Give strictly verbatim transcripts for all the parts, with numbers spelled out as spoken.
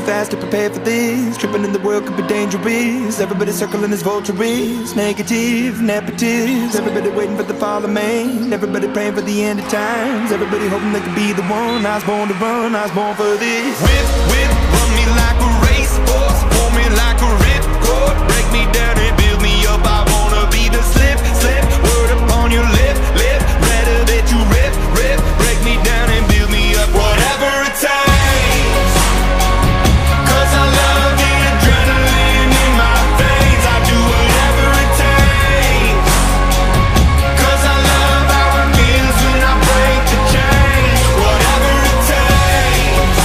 fast to prepare for this. Tripping in the world could be dangerous. Everybody circling as vultures. Negative, negatives. Everybody waiting for the fall of man. Everybody praying for the end of times. Everybody hoping they could be the one. I was born to run, I was born for this. Whip, whip, run me like a racehorse. Pull me like a ripcord. Break me down and build me up. I wanna be the slip, slip. Word upon your lip, lip. Rather that you rip, rip. Break me down and build me up. Whatever it takes. Cause I love the adrenaline in my veins. I do whatever it takes. Cause I love how it feels when I break the chains. Whatever it takes.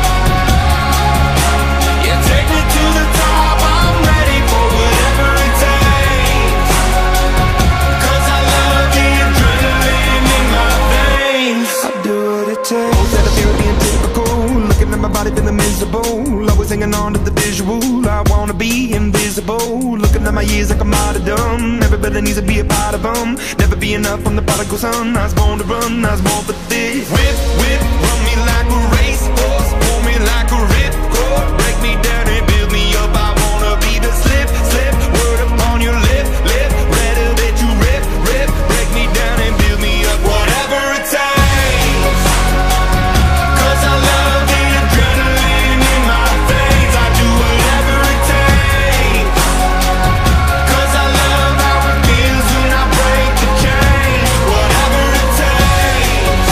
Yeah, take me to the top. I'm ready for whatever it takes. Cause I love the adrenaline in my veins. I do what it takes. That I feel being typical. Looking at my body feeling miserable. Always hanging on to the visual. I wanna be invisible. Looking at my years like I'm martyrdom. Everybody needs to be a part of them. Never be enough from the prodigal son. I was born to run, I was born for this. Whip, whip, run me like a racehorse. Pull me like a ripcord. Break me down and build me up. I wanna be the slip, slip. Word upon your lip, lip. Rather that you rip, rip. Break me down and build me up. Whatever it takes. Cause I love the adrenaline in my veins. I do whatever it takes. Cause I love how it feels when I break the chains. Whatever it takes.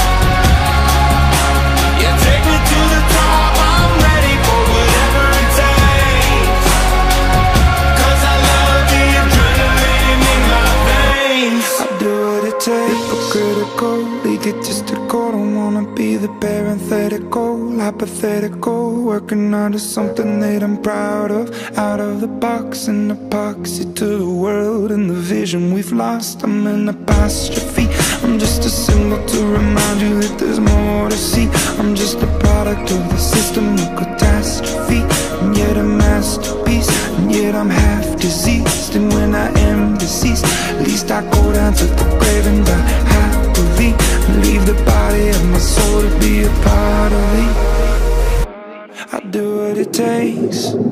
Yeah, take me to the top. I'm ready for whatever it takes. Cause I love the adrenaline in my veins. I do what it takes. Critical, egotistical. Don't wanna be the parenthetical, hypothetical. Working out of something that I'm proud of. Out of the box, an epoxy to the world and the vision we've lost. I'm an apostrophe. I'm just a symbol to remind you that there's more to see. I'm just a product of the system of catastrophe, and yet a masterpiece. And yet I'm half diseased, and when I am deceased, at least I go down to the grave and die happily. Leave the body of my soul to be a part of me. I do what it takes.